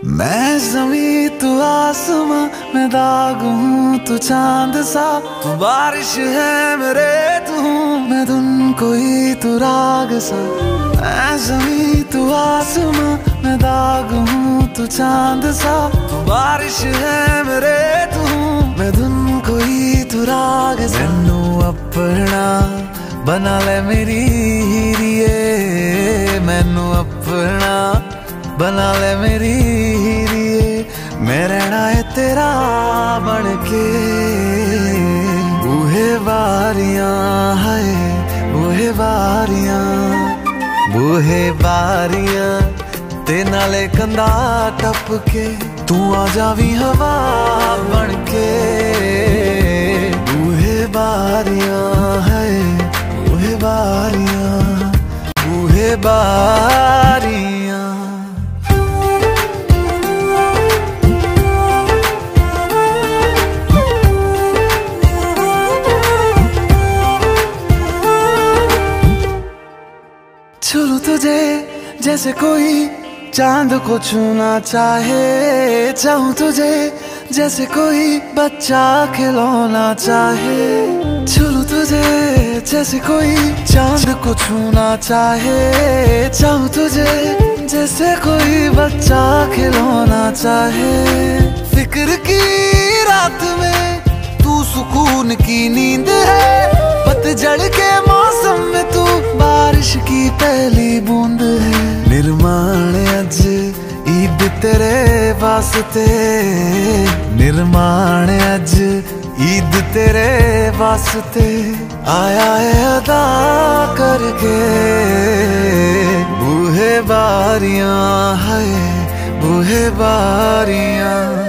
मैं जमी तू आसमां, मैं दाग हूँ तू चांद सा। तू बारिश है मेरे तू हूँ मैं धुन कोई तू राग सा। मैं जमी तू आसमां, मैं दाग हूँ तू चांद सा। तू बारिश है मेरे तू हूँ मैं धुन कोई तू राग सा। मैनू अपना बना ले मेरी हीरिए, मैनू अपना बना ले मेरी हीरिए। मैं रहना है तेरा बन के। बूहे बारियां है बूहे बारियां, बूहे बारियां ते नाले कंधा टप के। तू आ जावी हवा बन के। बूहे बारियां है बूहे बारियां, बूहे बारियां। छू तुझे जैसे कोई चांद को छूना चाहे, चाहूं तुझे जैसे कोई बच्चा खिलौना चाहे। छू तुझे जैसे कोई चांद को छूना चाहे, चाहूं तुझे जैसे कोई बच्चा खिलौना चाहे। फिक्र की रात में तू सुकून की नींद है, पतझड़ के मौसम में तू बारिश की पहली बूंद है। निर्माण अज ईद तेरे वास्ते, निर्माण अज ईद तेरे वास्ते। आया है अदा करके। बूहे बारियां है बूहे बारियां।